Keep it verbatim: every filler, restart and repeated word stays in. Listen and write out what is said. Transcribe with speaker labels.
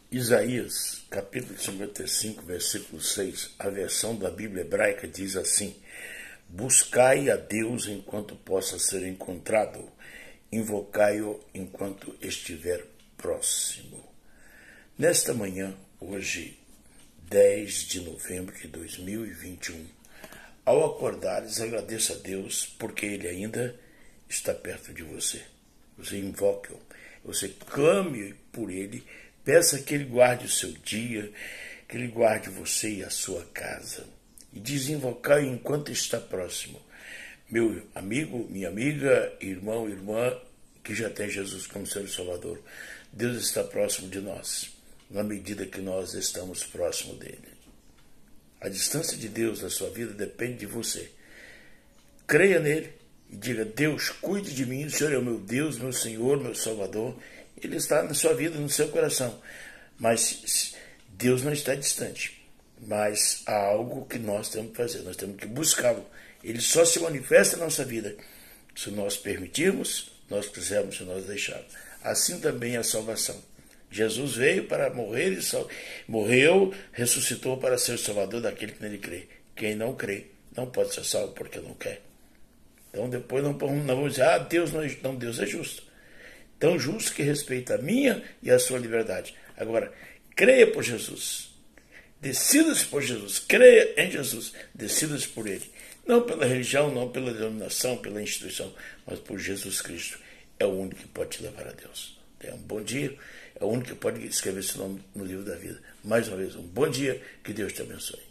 Speaker 1: Isaías, capítulo cinquenta e cinco, versículo seis, a versão da Bíblia hebraica diz assim: buscai a Deus enquanto possa ser encontrado, invocai-o enquanto estiver próximo. Nesta manhã, hoje, dez de novembro de dois mil e vinte e um, ao acordares, agradeça a Deus porque Ele ainda está perto de você. Você invoque-o, você clame por Ele, peça que Ele guarde o seu dia, que Ele guarde você e a sua casa. E desinvocar enquanto está próximo. Meu amigo, minha amiga, irmão, irmã, que já tem Jesus como seu Salvador, Deus está próximo de nós, na medida que nós estamos próximo dele. A distância de Deus na sua vida depende de você. Creia nele e diga: Deus, cuide de mim, o Senhor é o meu Deus, meu Senhor, meu Salvador. Ele está na sua vida, no seu coração. Mas Deus não está distante. Mas há algo que nós temos que fazer, nós temos que buscá-lo. Ele só se manifesta na nossa vida se nós permitirmos, nós quisermos, se nós deixarmos. Assim também a salvação. Jesus veio para morrer e sal... morreu, ressuscitou para ser o salvador daquele que nele crê. Quem não crê não pode ser salvo porque não quer. Então depois não, não vamos dizer: ah, Deus não, não, Deus é justo. Tão justo que respeita a minha e a sua liberdade. Agora, creia por Jesus. Decida-se por Jesus. Creia em Jesus. Decida-se por Ele. Não pela religião, não pela denominação, pela instituição, mas por Jesus Cristo. É o único que pode te levar a Deus. Tenha um bom dia. É o único que pode escrever esse nome no livro da vida. Mais uma vez, um bom dia. Que Deus te abençoe.